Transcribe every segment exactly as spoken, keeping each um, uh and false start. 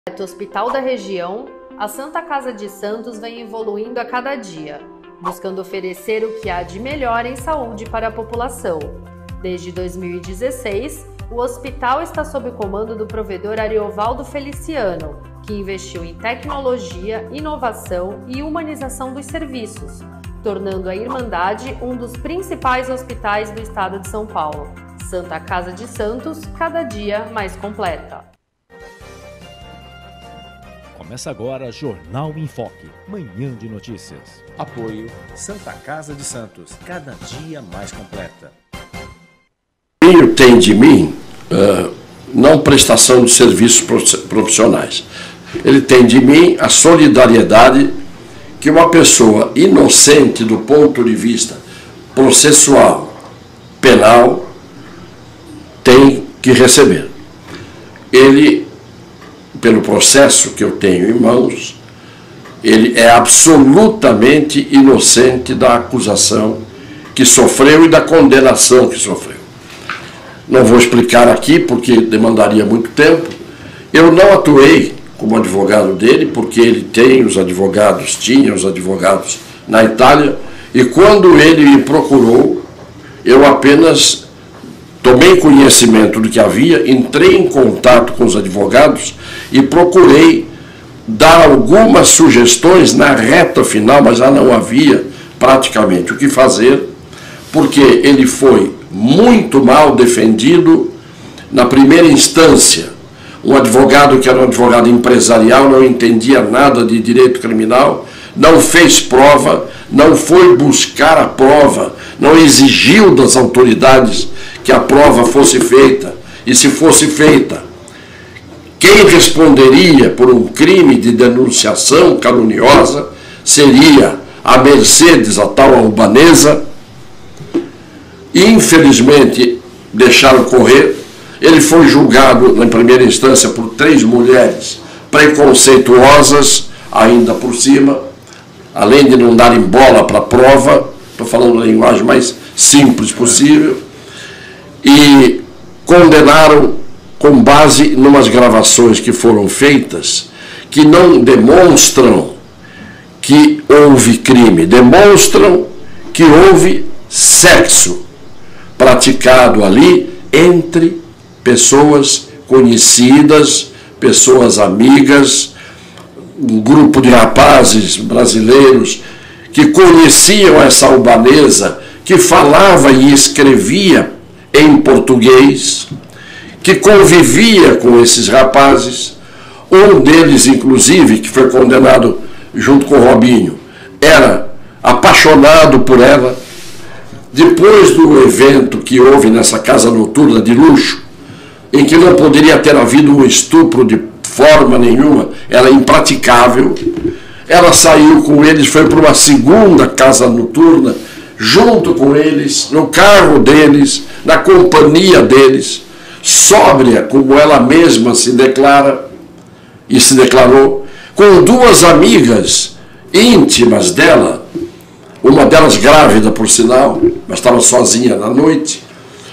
O hospital da região, a Santa Casa de Santos vem evoluindo a cada dia, buscando oferecer o que há de melhor em saúde para a população. Desde dois mil e dezesseis, o hospital está sob o comando do provedor Ariovaldo Feliciano, que investiu em tecnologia, inovação e humanização dos serviços, tornando a Irmandade um dos principais hospitais do estado de São Paulo. Santa Casa de Santos, cada dia mais completa. Começa agora Jornal em Foque, manhã de notícias. Apoio Santa Casa de Santos, cada dia mais completa. O tem de mim uh, não prestação de serviços profissionais. Ele tem de mim a solidariedade que uma pessoa inocente do ponto de vista processual, penal, tem que receber. Ele, pelo processo que eu tenho em mãos, ele é absolutamente inocente da acusação que sofreu e da condenação que sofreu. Não vou explicar aqui porque demandaria muito tempo. Eu não atuei como advogado dele, porque ele tem os advogados, tinha os advogados na Itália, e quando ele me procurou, eu apenas tomei conhecimento do que havia, entrei em contato com os advogados e procurei dar algumas sugestões na reta final, mas já não havia praticamente o que fazer, porque ele foi muito mal defendido na primeira instância. Um advogado que era um advogado empresarial, não entendia nada de direito criminal, não fez prova, não foi buscar a prova, não exigiu das autoridades que a prova fosse feita, e se fosse feita, quem responderia por um crime de denunciação caluniosa seria a Mercedes, a tal albanesa. Infelizmente, deixaram correr. Ele foi julgado, na primeira instância, por três mulheres preconceituosas, ainda por cima, além de não darem bola para a prova, estou falando a linguagem mais simples possível, e condenaram com base em umas gravações que foram feitas, que não demonstram que houve crime, demonstram que houve sexo praticado ali entre pessoas conhecidas, pessoas amigas, um grupo de rapazes brasileiros que conheciam essa albanesa, que falava e escrevia em português, que convivia com esses rapazes. Um deles, inclusive, que foi condenado junto com o Robinho, era apaixonado por ela. Depois do evento que houve nessa casa noturna de luxo, em que não poderia ter havido um estupro de forma nenhuma, era impraticável, ela saiu com eles, foi para uma segunda casa noturna, junto com eles, no carro deles, na companhia deles, sóbria, como ela mesma se declara, e se declarou, com duas amigas íntimas dela, uma delas grávida, por sinal, mas estava sozinha na noite.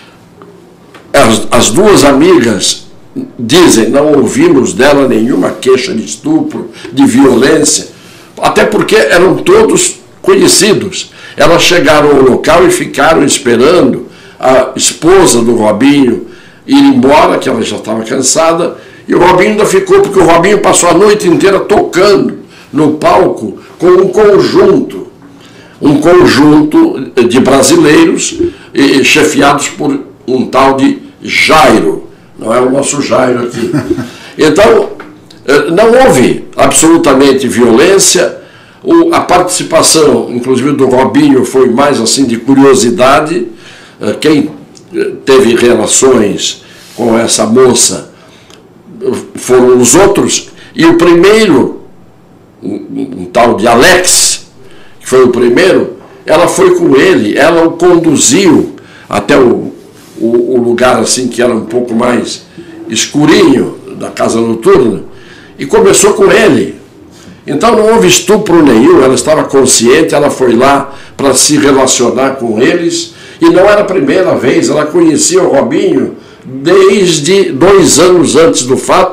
As, as duas amigas dizem, não ouvimos dela nenhuma queixa de estupro, de violência, até porque eram todos conhecidos. Elas chegaram ao local e ficaram esperando a esposa do Robinho ir embora, que ela já estava cansada, e o Robinho ainda ficou, porque o Robinho passou a noite inteira tocando no palco com um conjunto, um conjunto de brasileiros e, chefiados por um tal de Jairo, não é o nosso Jairo aqui. Então, não houve absolutamente violência. O, a participação, inclusive do Robinho, foi mais assim de curiosidade. Quem teve relações com essa moça foram os outros, e o primeiro, um, um tal de Alex, que foi o primeiro, ela foi com ele, ela o conduziu até o, o, o lugar assim que era um pouco mais escurinho da casa noturna, e começou com ele. Então não houve estupro nenhum, ela estava consciente, ela foi lá para se relacionar com eles, e não era a primeira vez, ela conhecia o Robinho desde dois anos antes do fato,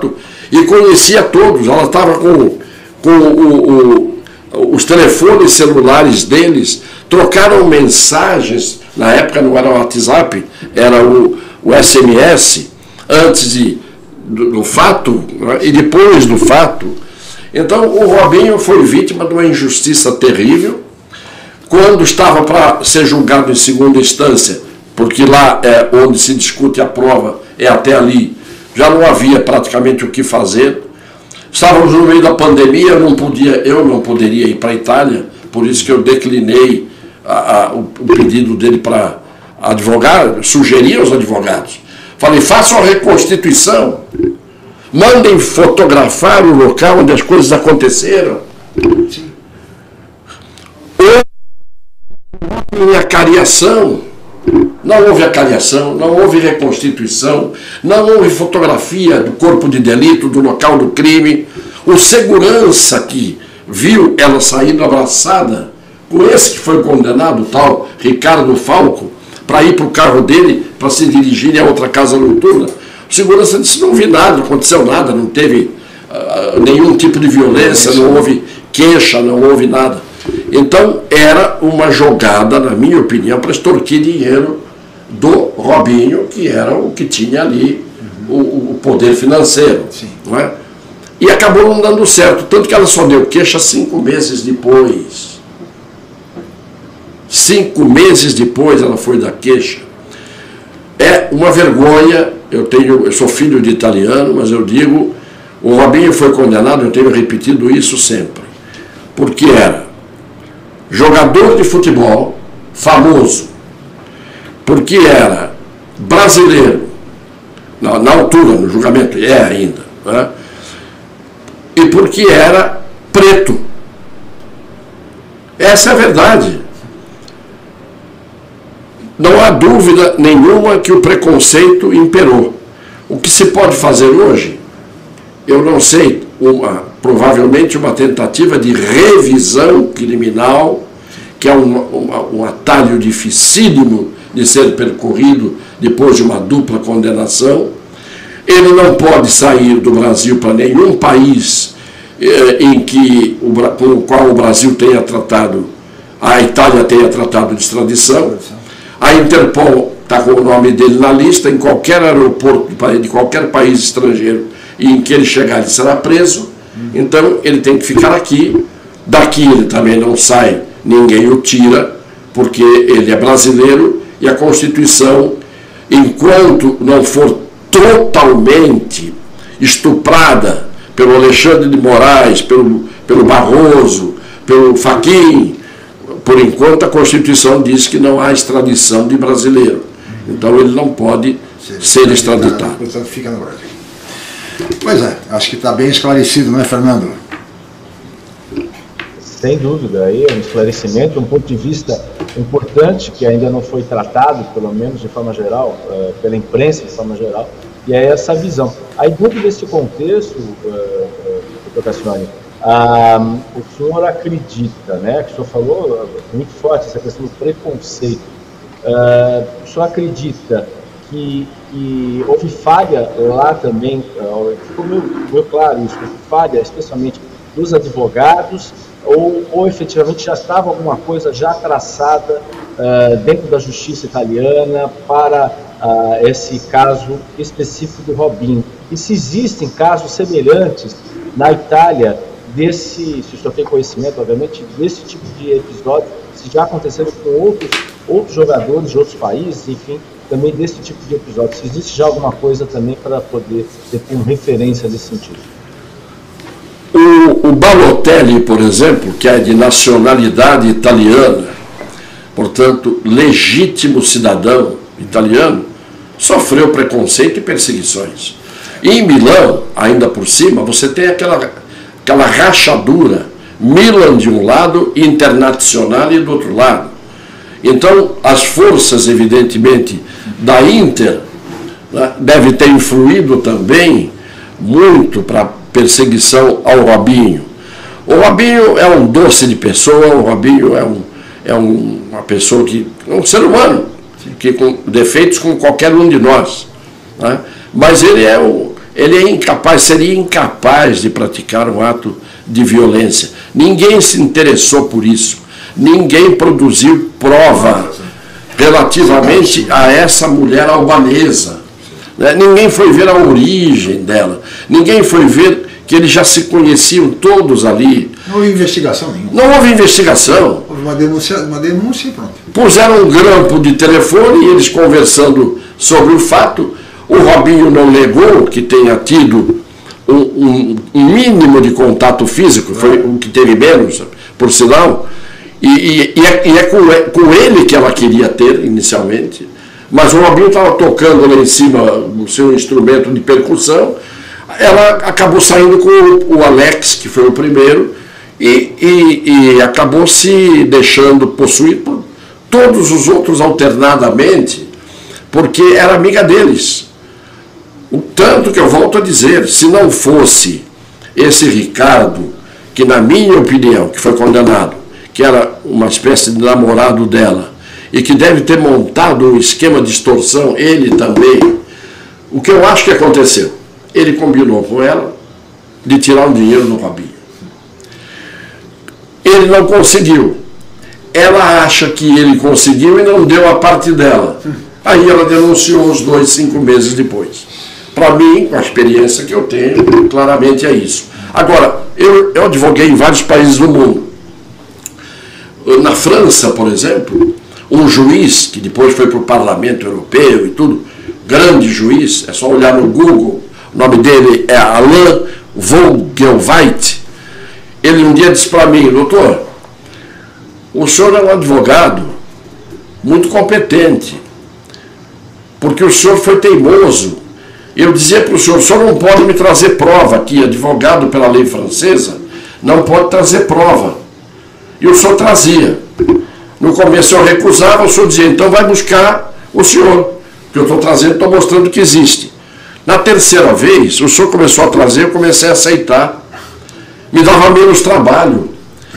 e conhecia todos. Ela estava com, com o, o, os telefones celulares deles, trocaram mensagens, na época não era o WhatsApp, era o, o S M S, antes de, do, do fato, né, e depois do fato. Então o Robinho foi vítima de uma injustiça terrível. Quando estava para ser julgado em segunda instância, porque lá é onde se discute a prova, é até ali, já não havia praticamente o que fazer. Estávamos no meio da pandemia, eu não, podia, eu não poderia ir para a Itália, por isso que eu declinei a, a, o, o pedido dele para advogar, sugeri aos advogados. Falei, façam a reconstituição, mandem fotografar o local onde as coisas aconteceram. Sim. Em acariação, não houve acariação, não houve reconstituição, não houve fotografia do corpo de delito, do local do crime. O segurança que viu ela saindo abraçada com esse que foi condenado, o tal Ricardo Falco, para ir para o carro dele, para se dirigir a outra casa noturna. O segurança disse, não vi nada, não aconteceu nada, não teve uh, nenhum tipo de violência, não houve queixa, não houve nada. Então era uma jogada, na minha opinião, para extorquir dinheiro do Robinho, que era o que tinha ali o, o poder financeiro. Não é? E acabou não dando certo, tanto que ela só deu queixa cinco meses depois. Cinco meses depois ela foi dar queixa. É uma vergonha, eu, tenho, eu sou filho de italiano, mas eu digo, o Robinho foi condenado, eu tenho repetido isso sempre, porque era jogador de futebol famoso, porque era brasileiro, na, na altura, no julgamento, é ainda, né? E porque era preto. Essa é a verdade. Não há dúvida nenhuma que o preconceito imperou. O que se pode fazer hoje, eu não sei, uma, provavelmente uma tentativa de revisão criminal, que é um, um, um atalho dificílimo de ser percorrido depois de uma dupla condenação. Ele não pode sair do Brasil para nenhum país eh, em que o, com o qual o Brasil tenha tratado, a Itália tenha tratado de extradição. A Interpol está com o nome dele na lista, em qualquer aeroporto de, de qualquer país estrangeiro em que ele chegar, ele será preso. Então ele tem que ficar aqui. Daqui ele também não sai, ninguém o tira, porque ele é brasileiro e a Constituição, enquanto não for totalmente estuprada pelo Alexandre de Moraes, pelo, pelo Barroso, pelo Fachin, por enquanto a Constituição diz que não há extradição de brasileiro. Então ele não pode ser extraditado. Portanto, fica no Brasil. Pois é, acho que está bem esclarecido, não é, Fernando? Sem dúvida, aí é um esclarecimento, um ponto de vista importante que ainda não foi tratado, pelo menos de forma geral, uh, pela imprensa de forma geral, e é essa visão. Aí dentro desse contexto, uh, uh, doutor Cassione, uh, o senhor acredita, né, que o senhor falou muito forte essa questão do preconceito, uh, o senhor acredita que, que houve falha lá também, uh, ficou meio, meio claro isso, houve falha especialmente dos advogados, ou, ou efetivamente já estava alguma coisa já traçada uh, dentro da justiça italiana para uh, esse caso específico do Robinho? E se existem casos semelhantes na Itália, desse, se o senhor tem conhecimento, obviamente, desse tipo de episódio, se já aconteceram com outros, outros jogadores de outros países, enfim, também desse tipo de episódio, se existe já alguma coisa também para poder ter como referência nesse sentido? O, o Balotelli, por exemplo, que é de nacionalidade italiana, portanto, legítimo cidadão italiano, sofreu preconceito e perseguições. E em Milão, ainda por cima, você tem aquela, aquela rachadura, Milan de um lado e Internazionale do outro lado. Então, as forças, evidentemente, da Inter, né, devem ter influído também muito para perseguição ao Robinho. O Robinho é um doce de pessoa, o Robinho é, um, é um, uma pessoa que é um ser humano, que com defeitos como qualquer um de nós, né? Mas ele é, o, ele é incapaz, seria incapaz de praticar um ato de violência. Ninguém se interessou por isso. Ninguém produziu prova relativamente a essa mulher albanesa. Né? Ninguém foi ver a origem dela. Ninguém foi ver que eles já se conheciam todos ali. Não houve investigação nenhuma. Não houve investigação. Houve uma denúncia, uma denúncia e pronto. Puseram um grampo de telefone e eles conversando sobre o fato. O Robinho não negou que tenha tido um, um, um mínimo de contato físico, foi o que teve menos, por sinal, e, e, e é, e é com, com ele que ela queria ter inicialmente, mas o Robinho estava tocando lá em cima o seu instrumento de percussão, ela acabou saindo com o, o Alex, que foi o primeiro, e, e, e acabou se deixando possuir por todos os outros alternadamente, porque era amiga deles. O tanto que eu volto a dizer, se não fosse esse Ricardo, que na minha opinião, que foi condenado, que era uma espécie de namorado dela, e que deve ter montado um esquema de extorsão, ele também, o que eu acho que aconteceu? Ele combinou com ela de tirar o dinheiro do Robinho. Ele não conseguiu. Ela acha que ele conseguiu e não deu a parte dela. Aí ela denunciou os dois, cinco meses depois. Para mim, com a experiência que eu tenho, claramente é isso. Agora, eu, eu advoguei em vários países do mundo. Na França, por exemplo, um juiz, que depois foi para o Parlamento Europeu e tudo, grande juiz, é só olhar no Google, o nome dele é Alain Vogelweit, ele um dia disse para mim: doutor, o senhor é um advogado muito competente, porque o senhor foi teimoso. Eu dizia para o senhor, o senhor não pode me trazer prova aqui, advogado pela lei francesa, não pode trazer prova. E o senhor trazia. No começo eu recusava, o senhor dizia, então vai buscar o senhor, que eu estou trazendo, estou mostrando que existe. Na terceira vez, o senhor começou a trazer, eu comecei a aceitar. Me dava menos trabalho.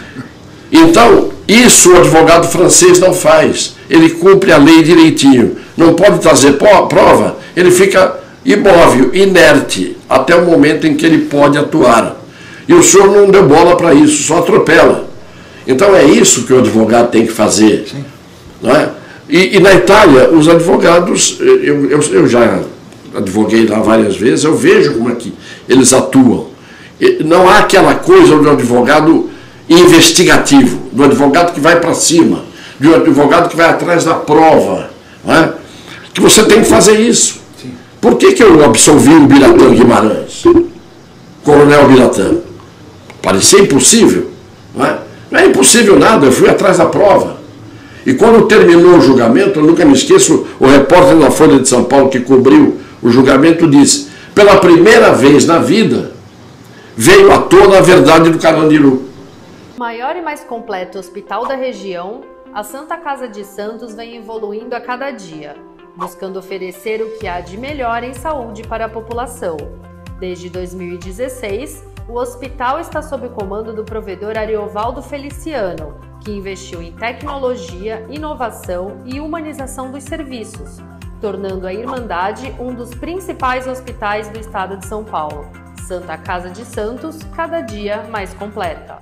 Então, isso o advogado francês não faz. Ele cumpre a lei direitinho. Não pode trazer prova, ele fica imóvel, inerte, até o momento em que ele pode atuar. E o senhor não deu bola para isso, só atropela. Então é isso que o advogado tem que fazer. Não é? E, e na Itália, os advogados, eu, eu, eu já advoguei lá várias vezes, eu vejo como é que eles atuam. Não há aquela coisa do advogado investigativo, do advogado que vai para cima, do advogado que vai atrás da prova. Não é? Que você tem que fazer isso. Sim. Por que, que eu absolvi o Biratã Guimarães? Coronel Biratã? Parecia impossível. Não é? Não é impossível nada, eu fui atrás da prova. E quando terminou o julgamento, eu nunca me esqueço, o repórter da Folha de São Paulo que cobriu o julgamento disse: pela primeira vez na vida, veio à tona a verdade do Carandiru. Maior e mais completo hospital da região, a Santa Casa de Santos vem evoluindo a cada dia, buscando oferecer o que há de melhor em saúde para a população. Desde dois mil e dezesseis, o hospital está sob o comando do provedor Ariovaldo Feliciano, que investiu em tecnologia, inovação e humanização dos serviços, tornando a Irmandade um dos principais hospitais do estado de São Paulo. Santa Casa de Santos, cada dia mais completa.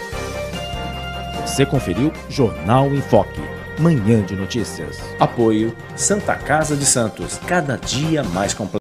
Você conferiu Jornal em Foque, Manhã de Notícias. Apoio Santa Casa de Santos, cada dia mais completo.